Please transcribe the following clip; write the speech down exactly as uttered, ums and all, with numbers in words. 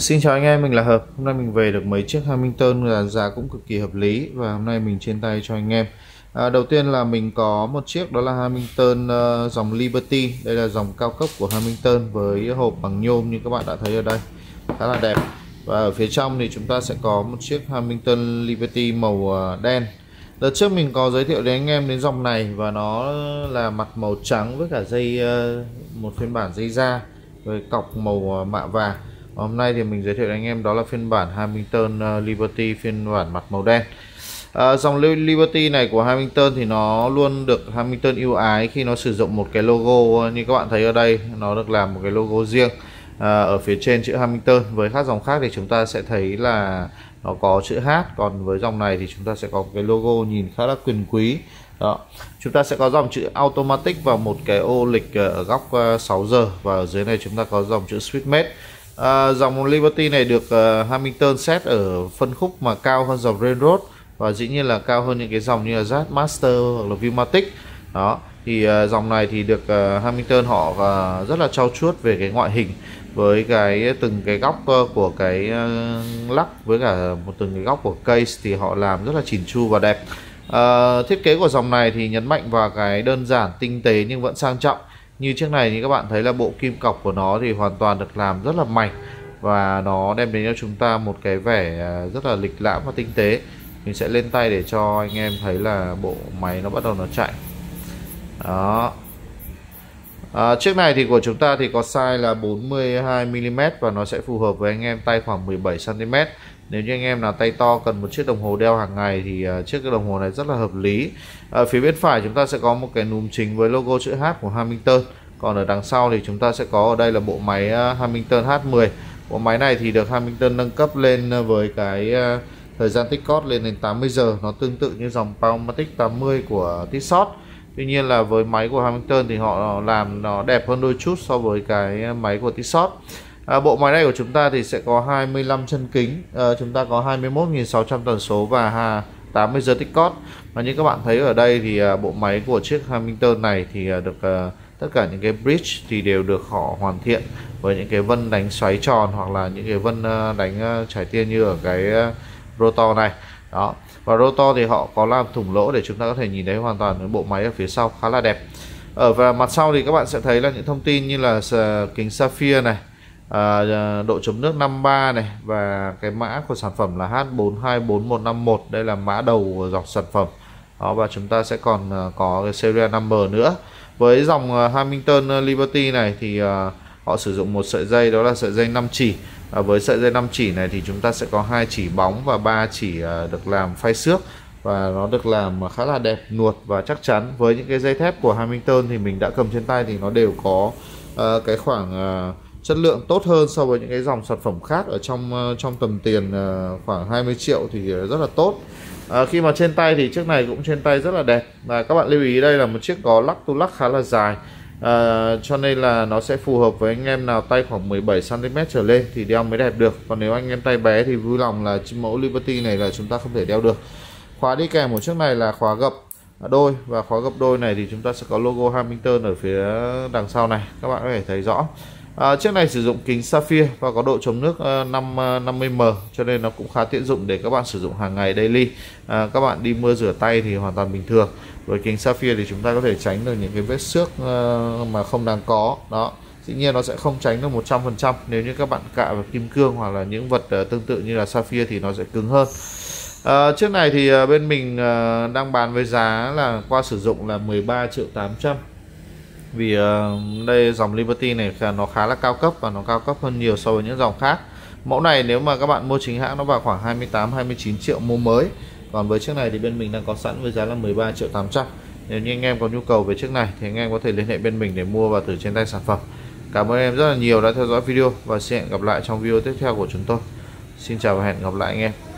Xin chào anh em, mình là Hợp. Hôm nay mình về được mấy chiếc Hamilton là giá cũng cực kỳ hợp lý và hôm nay mình trên tay cho anh em. À, đầu tiên là mình có một chiếc đó là Hamilton uh, dòng Liberty. Đây là dòng cao cấp của Hamilton với hộp bằng nhôm như các bạn đã thấy ở đây, khá là đẹp. Và ở phía trong thì chúng ta sẽ có một chiếc Hamilton Liberty màu uh, đen. Đợt trước mình có giới thiệu đến anh em đến dòng này và nó là mặt màu trắng với cả dây uh, một phiên bản dây da với cọc màu uh, mạ vàng. Hôm nay thì mình giới thiệu đến anh em đó là phiên bản Hamilton uh, Liberty phiên bản mặt màu đen. À, dòng Liberty này của Hamilton thì nó luôn được Hamilton ưu ái khi nó sử dụng một cái logo như các bạn thấy ở đây, nó được làm một cái logo riêng à, ở phía trên chữ Hamilton. Với các dòng khác thì chúng ta sẽ thấy là nó có chữ H, còn với dòng này thì chúng ta sẽ có một cái logo nhìn khá là quyền quý. Đó. Chúng ta sẽ có dòng chữ Automatic và một cái ô lịch ở góc sáu giờ, và ở dưới này chúng ta có dòng chữ Speedmate. À, dòng Liberty này được uh, Hamilton set ở phân khúc mà cao hơn dòng Railroad và dĩ nhiên là cao hơn những cái dòng như là Jazz Master hoặc là Viewmatic. Đó thì uh, dòng này thì được uh, Hamilton họ uh, rất là trau chuốt về cái ngoại hình, với cái từng cái góc uh, của cái uh, lắc với cả một từng cái góc của case thì họ làm rất là chỉn chu và đẹp. Uh, thiết kế của dòng này thì nhấn mạnh vào cái đơn giản tinh tế nhưng vẫn sang trọng. Như chiếc này thì các bạn thấy là bộ kim cọc của nó thì hoàn toàn được làm rất là mảnh và nó đem đến cho chúng ta một cái vẻ rất là lịch lãm và tinh tế. Mình sẽ lên tay để cho anh em thấy là bộ máy nó bắt đầu nó chạy. Đó. À, chiếc này thì của chúng ta thì có size là bốn mươi hai mi li mét và nó sẽ phù hợp với anh em tay khoảng mười bảy xăng ti mét. Nếu như anh em nào tay to cần một chiếc đồng hồ đeo hàng ngày thì uh, chiếc cái đồng hồ này rất là hợp lý. Ở phía bên phải chúng ta sẽ có một cái núm chính với logo chữ H của Hamilton. Còn ở đằng sau thì chúng ta sẽ có ở đây là bộ máy uh, Hamilton H mười. Bộ máy này thì được Hamilton nâng cấp lên với cái uh, thời gian tích cót lên đến tám mươi giờ. Nó tương tự như dòng Powermatic tám mươi của Tissot. Tuy nhiên là với máy của Hamilton thì họ làm nó đẹp hơn đôi chút so với cái máy của Tissot. À, bộ máy này của chúng ta thì sẽ có hai mươi lăm chân kính, à, chúng ta có hai mươi mốt nghìn sáu trăm tần số và tám mươi giờ tích cót. Và như các bạn thấy ở đây thì à, bộ máy của chiếc Hamilton này thì à, được à, tất cả những cái bridge thì đều được họ hoàn thiện với những cái vân đánh xoáy tròn hoặc là những cái vân à, đánh à, trải tiên như ở cái à, rotor này. Đó. Và rotor thì họ có làm thủng lỗ để chúng ta có thể nhìn thấy hoàn toàn cái bộ máy ở phía sau khá là đẹp. Ở và mặt sau thì các bạn sẽ thấy là những thông tin như là kính sapphire này, à, độ chống nước năm ba này, và cái mã của sản phẩm là H bốn hai bốn một năm một. Đây là mã đầu dòng sản phẩm. Đó, và chúng ta sẽ còn có cái serial number nữa. Với dòng Hamilton Liberty này thì uh, họ sử dụng một sợi dây, đó là sợi dây năm chỉ. À, với sợi dây năm chỉ này thì chúng ta sẽ có hai chỉ bóng và ba chỉ uh, được làm phay xước, và nó được làm khá là đẹp, nuột và chắc chắn. Với những cái dây thép của Hamilton thì mình đã cầm trên tay thì nó đều có uh, cái khoảng uh, chất lượng tốt hơn so với những cái dòng sản phẩm khác ở trong uh, trong tầm tiền uh, khoảng hai mươi triệu thì rất là tốt. Uh, khi mà trên tay thì chiếc này cũng trên tay rất là đẹp, và các bạn lưu ý đây là một chiếc có lắc tu lắc khá là dài. Uh, cho nên là nó sẽ phù hợp với anh em nào tay khoảng mười bảy xăng ti mét trở lên thì đeo mới đẹp được. Còn nếu anh em tay bé thì vui lòng là mẫu Liberty này là chúng ta không thể đeo được. Khóa đi kèm của chiếc này là khóa gập đôi, và khóa gập đôi này thì chúng ta sẽ có logo Hamilton ở phía đằng sau này, các bạn có thể thấy rõ. À, chiếc này sử dụng kính sapphire và có độ chống nước uh, năm mươi mi li mét, cho nên nó cũng khá tiện dụng để các bạn sử dụng hàng ngày daily. À, các bạn đi mưa rửa tay thì hoàn toàn bình thường. Với kính sapphire thì chúng ta có thể tránh được những cái vết xước uh, mà không đáng có. Đó. Dĩ nhiên nó sẽ không tránh được một trăm phần trăm. Nếu như các bạn cạ vào kim cương hoặc là những vật uh, tương tự như là sapphire thì nó sẽ cứng hơn. À, chiếc này thì uh, bên mình uh, đang bán với giá là qua sử dụng là mười ba triệu tám trăm. Vì uh, đây dòng Liberty này nó khá là cao cấp và nó cao cấp hơn nhiều so với những dòng khác. Mẫu này nếu mà các bạn mua chính hãng nó vào khoảng hai mươi tám hai mươi chín triệu mua mới. Còn với chiếc này thì bên mình đang có sẵn với giá là mười ba triệu tám trăm. Nếu như anh em có nhu cầu về chiếc này thì anh em có thể liên hệ bên mình để mua và thử trên tay sản phẩm. Cảm ơn em rất là nhiều đã theo dõi video và xin hẹn gặp lại trong video tiếp theo của chúng tôi. Xin chào và hẹn gặp lại anh em.